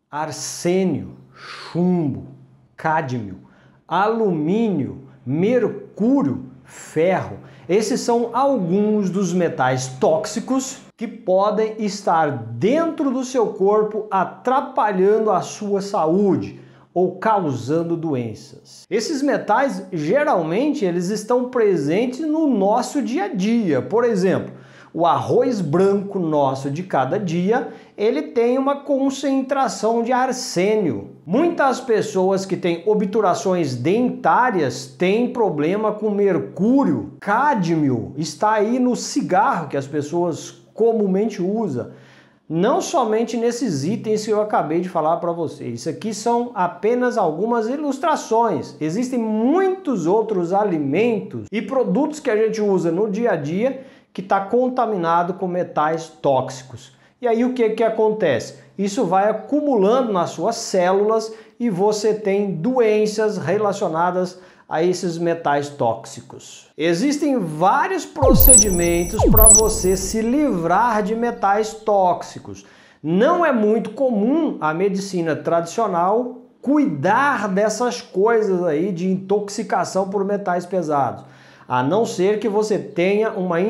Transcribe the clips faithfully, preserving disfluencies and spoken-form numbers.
arsênio, chumbo, cádmio, alumínio, mercúrio, ferro. Esses são alguns dos metais tóxicos que podem estar dentro do seu corpo atrapalhando a sua saúde ou causando doenças. Esses metais, geralmente, eles estão presentes no nosso dia a dia. Por exemplo, o arroz branco nosso de cada dia, ele tem uma concentração de arsênio. Muitas pessoas que têm obturações dentárias têm problema com mercúrio. Cádmio está aí no cigarro que as pessoas comumente usam. Não somente nesses itens que eu acabei de falar para vocês. Isso aqui são apenas algumas ilustrações. Existem muitos outros alimentos e produtos que a gente usa no dia a dia que está contaminado com metais tóxicos. E aí o que que acontece? Isso vai acumulando nas suas células e você tem doenças relacionadas a esses metais tóxicos. Existem vários procedimentos para você se livrar de metais tóxicos. Não é muito comum a medicina tradicional cuidar dessas coisas aí de intoxicação por metais pesados. A não ser que você tenha uma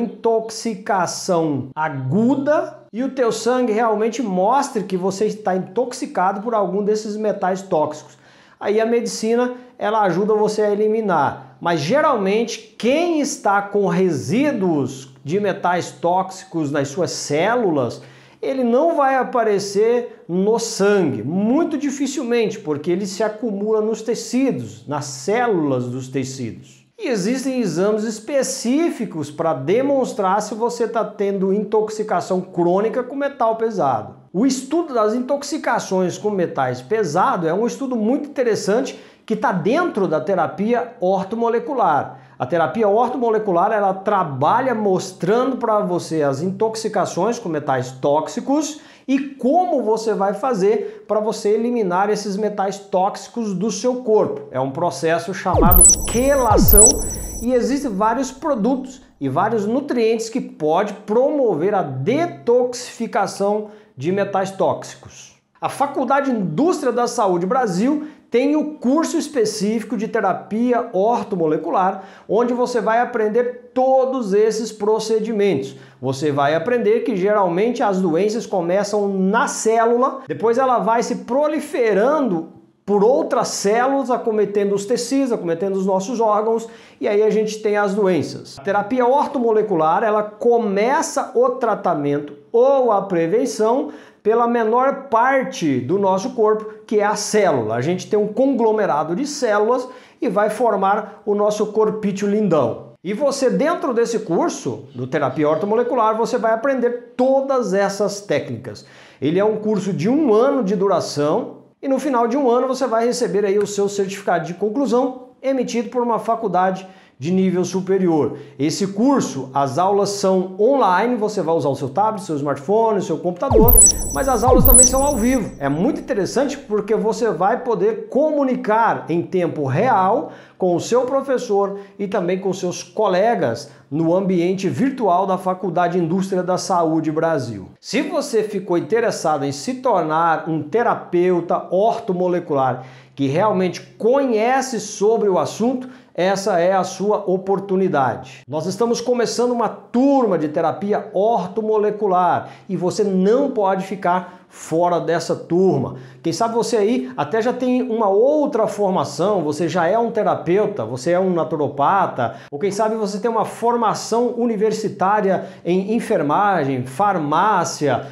intoxicação aguda e o teu sangue realmente mostre que você está intoxicado por algum desses metais tóxicos. Aí a medicina, ela ajuda você a eliminar. Mas geralmente quem está com resíduos de metais tóxicos nas suas células, ele não vai aparecer no sangue, muito dificilmente, porque ele se acumula nos tecidos, nas células dos tecidos. E existem exames específicos para demonstrar se você está tendo intoxicação crônica com metal pesado. O estudo das intoxicações com metais pesados é um estudo muito interessante que está dentro da terapia ortomolecular. A terapia ortomolecular, ela trabalha mostrando para você as intoxicações com metais tóxicos e como você vai fazer para você eliminar esses metais tóxicos do seu corpo. É um processo chamado quelação e existem vários produtos e vários nutrientes que podem promover a detoxificação de metais tóxicos. A Faculdade Indústria da Saúde Brasil tem o curso específico de terapia ortomolecular, onde você vai aprender todos esses procedimentos. Você vai aprender que geralmente as doenças começam na célula, depois ela vai se proliferando por outras células, acometendo os tecidos, acometendo os nossos órgãos, e aí a gente tem as doenças. A terapia ortomolecular, ela começa o tratamento ou a prevenção pela menor parte do nosso corpo, que é a célula. A gente tem um conglomerado de células e vai formar o nosso corpício lindão. E você, dentro desse curso do terapia ortomolecular, você vai aprender todas essas técnicas. Ele é um curso de um ano de duração e no final de um ano você vai receber aí o seu certificado de conclusão emitido por uma faculdade de nível superior. Esse curso, as aulas são online, você vai usar o seu tablet, seu smartphone, seu computador, mas as aulas também são ao vivo. É muito interessante porque você vai poder comunicar em tempo real com o seu professor e também com seus colegas no ambiente virtual da Faculdade Indústria da Saúde Brasil. Se você ficou interessado em se tornar um terapeuta ortomolecular que realmente conhece sobre o assunto, essa é a sua oportunidade. Nós estamos começando uma turma de terapia ortomolecular e você não pode ficar fora dessa turma. Quem sabe você aí até já tem uma outra formação, você já é um terapeuta, você é um naturopata, ou quem sabe você tem uma formação universitária em enfermagem, farmácia,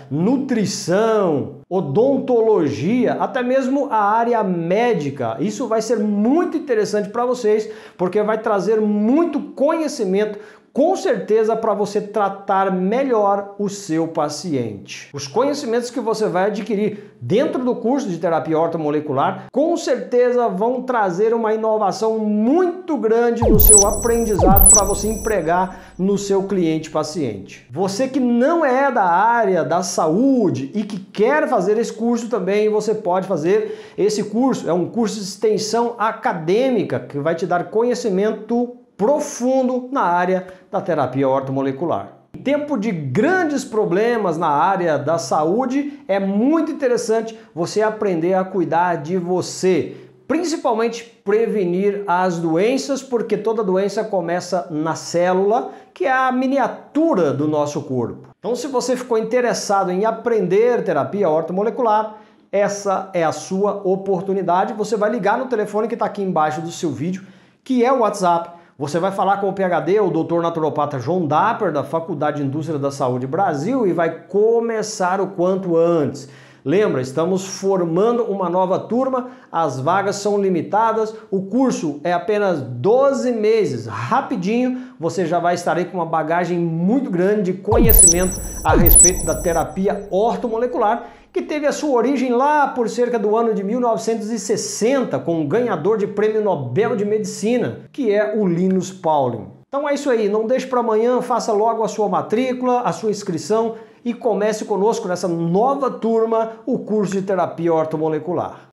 nutrição, odontologia, até mesmo a área médica. Isso vai ser muito interessante para vocês, porque vai trazer muito conhecimento, com certeza, para você tratar melhor o seu paciente. Os conhecimentos que você vai adquirir dentro do curso de terapia ortomolecular, com certeza vão trazer uma inovação muito grande no seu aprendizado para você empregar no seu cliente paciente. Você que não é da área da saúde e que quer fazer esse curso também, você pode fazer esse curso. É um curso de extensão acadêmica que vai te dar conhecimento profundo na área da terapia ortomolecular. Em tempo de grandes problemas na área da saúde, é muito interessante você aprender a cuidar de você, principalmente prevenir as doenças, porque toda doença começa na célula, que é a miniatura do nosso corpo. Então, se você ficou interessado em aprender terapia ortomolecular, essa é a sua oportunidade. Você vai ligar no telefone que está aqui embaixo do seu vídeo, que é o WhatsApp. Você vai falar com o P H D, o doutor naturopata João Dapper, da Faculdade de Indústria da Saúde Brasil, e vai começar o quanto antes. Lembra, estamos formando uma nova turma, as vagas são limitadas, o curso é apenas doze meses, rapidinho, você já vai estar aí com uma bagagem muito grande de conhecimento a respeito da terapia ortomolecular, que teve a sua origem lá por cerca do ano de mil novecentos e sessenta, com um ganhador de prêmio Nobel de Medicina, que é o Linus Pauling. Então é isso aí, não deixe para amanhã, faça logo a sua matrícula, a sua inscrição e comece conosco nessa nova turma, o curso de terapia ortomolecular.